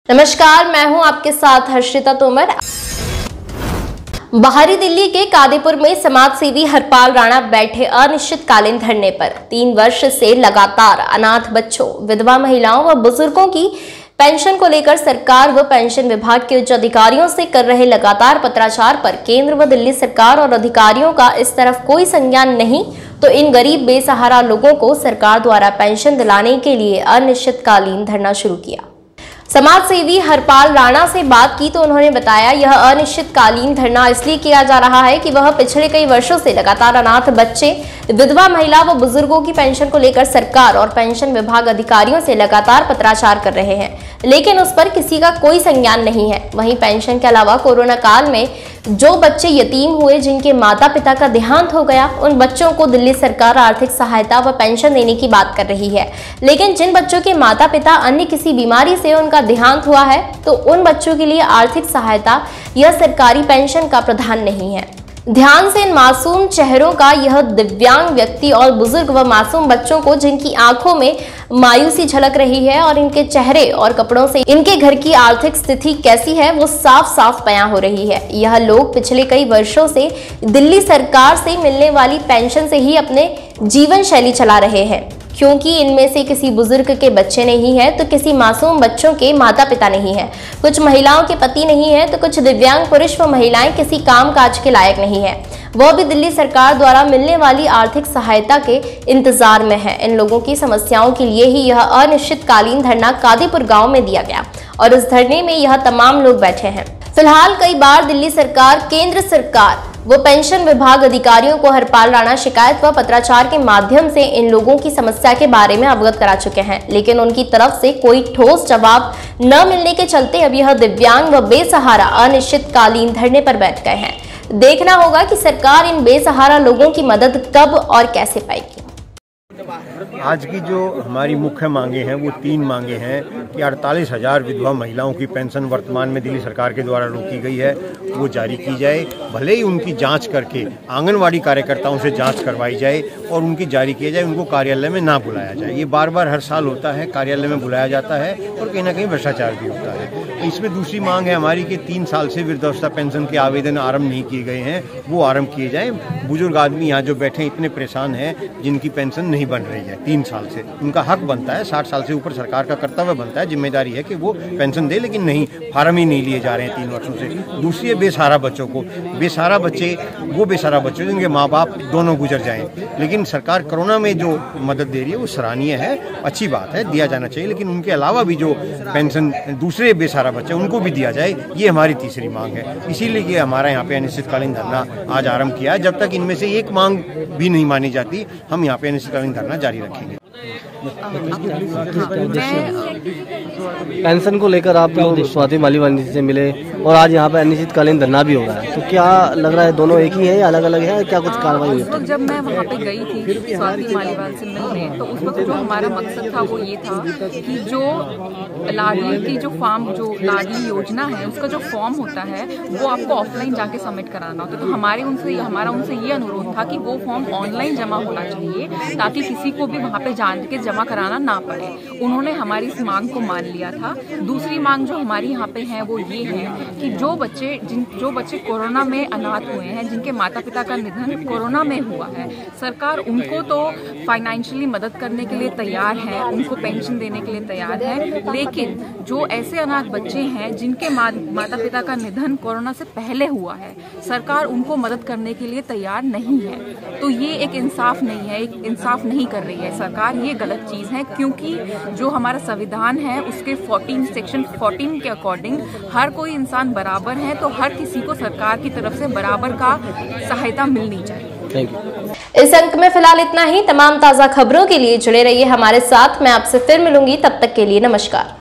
नमस्कार, मैं हूं आपके साथ हर्षिता तोमर। बाहरी दिल्ली के कादीपुर में समाज सेवी हरपाल राणा बैठे अनिश्चितकालीन धरने पर। 3 वर्ष से लगातार अनाथ बच्चों, विधवा महिलाओं व बुजुर्गों की पेंशन को लेकर सरकार व पेंशन विभाग के उच्च अधिकारियों से कर रहे लगातार पत्राचार पर केंद्र व दिल्ली सरकार और अधिकारियों का इस तरफ कोई संज्ञान नहीं, तो इन गरीब बेसहारा लोगों को सरकार द्वारा पेंशन दिलाने के लिए अनिश्चितकालीन धरना शुरू किया। समाज सेवी हरपाल राणा से बात की तो उन्होंने बताया, यह अनिश्चितकालीन धरना इसलिए किया जा रहा है कि वह पिछले कई वर्षों से लगातार अनाथ बच्चे, विधवा महिला व बुजुर्गों की पेंशन को लेकर सरकार और पेंशन विभाग अधिकारियों से लगातार पत्राचार कर रहे हैं, लेकिन उस पर किसी का कोई संज्ञान नहीं है। वहीं पेंशन के अलावा कोरोना काल में जो बच्चे यतीम हुए, जिनके माता पिता का देहांत हो गया, उन बच्चों को दिल्ली सरकार आर्थिक सहायता व पेंशन देने की बात कर रही है। लेकिन जिन बच्चों के माता पिता अन्य किसी बीमारी से उनका देहांत हुआ है, तो उन बच्चों के लिए आर्थिक सहायता या सरकारी पेंशन का प्रावधान नहीं है। ध्यान से इन मासूम चेहरों का यह दिव्यांग व्यक्ति और बुजुर्ग व मासूम बच्चों को, जिनकी आंखों में मायूसी झलक रही है और इनके चेहरे और कपड़ों से इनके घर की आर्थिक स्थिति कैसी है वो साफ साफ बयां हो रही है। यह लोग पिछले कई वर्षों से दिल्ली सरकार से मिलने वाली पेंशन से ही अपने जीवन शैली चला रहे हैं, क्योंकि इनमें से किसी बुजुर्ग के बच्चे नहीं है तो किसी मासूम बच्चों के माता पिता नहीं है, कुछ महिलाओं के पति नहीं है तो कुछ दिव्यांग पुरुष व महिलाएं किसी काम काज के लायक नहीं है, वह भी दिल्ली सरकार द्वारा मिलने वाली आर्थिक सहायता के इंतजार में है। इन लोगों की समस्याओं के लिए ही यह अनिश्चितकालीन धरना कादीपुर गांव में दिया गया और इस धरने में यह तमाम लोग बैठे हैं। फिलहाल कई बार दिल्ली सरकार, केंद्र सरकार वो पेंशन विभाग अधिकारियों को हरपाल राणा शिकायत व पत्राचार के माध्यम से इन लोगों की समस्या के बारे में अवगत करा चुके हैं, लेकिन उनकी तरफ से कोई ठोस जवाब न मिलने के चलते अब यह दिव्यांग व बेसहारा अनिश्चितकालीन धरने पर बैठ गए हैं। देखना होगा कि सरकार इन बेसहारा लोगों की मदद कब और कैसे पाएगी। आज की जो हमारी मुख्य मांगे हैं वो 3 मांगे हैं कि 48,000 विधवा महिलाओं की पेंशन वर्तमान में दिल्ली सरकार के द्वारा रोकी गई है, वो जारी की जाए। भले ही उनकी जांच करके आंगनवाड़ी कार्यकर्ताओं से जांच करवाई जाए और उनकी जारी किया जाए, उनको कार्यालय में ना बुलाया जाए। ये बार बार हर साल होता है, कार्यालय में बुलाया जाता है और कहीं ना कहीं भ्रष्टाचार भी होता है। इसमें दूसरी मांग है हमारी कि 3 साल से वृद्धावस्था पेंशन के आवेदन आरंभ नहीं किए गए हैं, वो आरंभ किए जाएँ। बुजुर्ग आदमी यहाँ जो बैठे इतने परेशान हैं, जिनकी पेंशन नहीं बन रही है 3 साल से, उनका हक बनता है, 60 साल से ऊपर सरकार का कर्तव्य बनता है, जिम्मेदारी है कि वो पेंशन दे, लेकिन नहीं, फार्म ही नहीं लिए जा रहे हैं 3 वर्षों से। दूसरी है बेसहारा बच्चों को, बेसहारा बच्चे वो बेसहारा बच्चे जिनके माँ बाप दोनों गुजर जाएं, लेकिन सरकार कोरोना में जो मदद दे रही है वो सराहनीय है, अच्छी बात है, दिया जाना चाहिए, लेकिन उनके अलावा भी जो पेंशन दूसरे बेसहारा बच्चे उनको भी दिया जाए, ये हमारी तीसरी मांग है। इसीलिए हमारा यहाँ पे अनिश्चितकालीन धरना आज आरंभ किया है। जब तक इनमें से एक मांग भी नहीं मानी जाती, हम यहाँ पे अनिश्चितकालीन धरना जारी रखेंगे। पेंशन को लेकर आप लोग स्वाति मालीवाल से मिले और आज यहाँ पे अनिश्चितकालीन धरना भी हो रहा है, तो क्या लग रहा है दोनों एक ही है या अलग अलग है, क्या कुछ कार्रवाई हुई? तो जब मैं वहाँ पे गई थी स्वाति मालीवाल से मिलने, तो उस वक्त जो हमारा मकसद था वो ये था कि जो लाडली की जो लाडली योजना है उसका जो फॉर्म होता है वो आपको ऑफलाइन जाके सबमिट कराना होता है। तो हमारा उनसे ये अनुरोध था कि वो फॉर्म ऑनलाइन जमा होना चाहिए, ताकि किसी को भी वहाँ पे जान के जमा कराना ना पड़े। उन्होंने हमारी इस मांग को मान लिया था। दूसरी मांग जो हमारी यहाँ पे है वो ये है कि जो बच्चे कोरोना में अनाथ हुए हैं, जिनके माता पिता का निधन कोरोना में हुआ है, सरकार उनको तो फाइनेंशियली मदद करने के लिए तैयार है, उनको पेंशन देने के लिए तैयार है, लेकिन जो ऐसे अनाथ बच्चे हैं जिनके माता पिता का निधन कोरोना से पहले हुआ है, सरकार उनको मदद करने के लिए तैयार नहीं है। तो ये एक इंसाफ नहीं है, एक इंसाफ नहीं कर रही है सरकार, ये गलत चीज है, क्योंकि जो हमारा संविधान है उसके सेक्शन 14 के अकॉर्डिंग हर कोई इंसान बराबर है, तो हर किसी को सरकार की तरफ से बराबर का सहायता मिलनी चाहिए। Thank you. इस अंक में फिलहाल इतना ही। तमाम ताजा खबरों के लिए जुड़े रहिए हमारे साथ। मैं आपसे फिर मिलूंगी, तब तक के लिए नमस्कार।